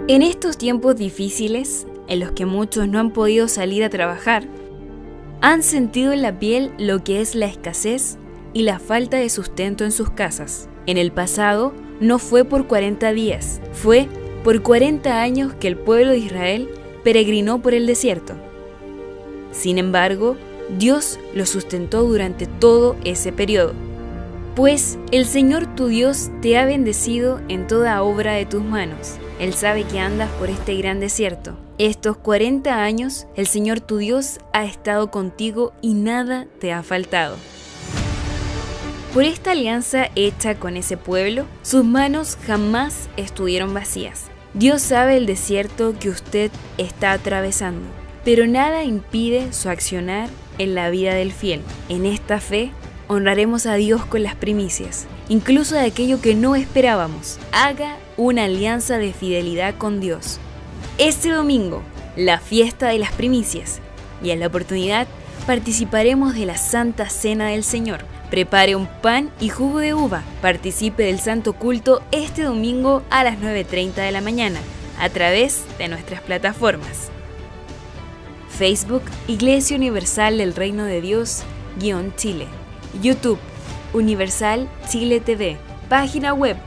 En estos tiempos difíciles, en los que muchos no han podido salir a trabajar, han sentido en la piel lo que es la escasez y la falta de sustento en sus casas. En el pasado, no fue por 40 días, fue por 40 años que el pueblo de Israel peregrinó por el desierto. Sin embargo, Dios lo sustentó durante todo ese periodo. Pues el Señor tu Dios te ha bendecido en toda obra de tus manos. Él sabe que andas por este gran desierto. Estos 40 años, el Señor tu Dios ha estado contigo y nada te ha faltado. Por esta alianza hecha con ese pueblo, sus manos jamás estuvieron vacías. Dios sabe el desierto que usted está atravesando, pero nada impide su accionar en la vida del fiel. En esta fe, honraremos a Dios con las primicias, incluso de aquello que no esperábamos. Haga una alianza de fidelidad con Dios. Este domingo, la fiesta de las primicias, y en la oportunidad participaremos de la Santa Cena del Señor. Prepare un pan y jugo de uva. Participe del Santo Culto este domingo a las 9:30 de la mañana a través de nuestras plataformas. Facebook, Iglesia Universal del Reino de Dios, _Chile. YouTube, Universal Chile TV. Página web,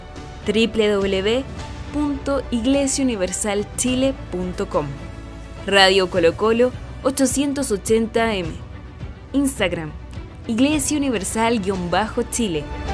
www.iglesiauniversalchile.com. Radio Colo Colo 880 AM. Instagram, Iglesia Universal-Chile.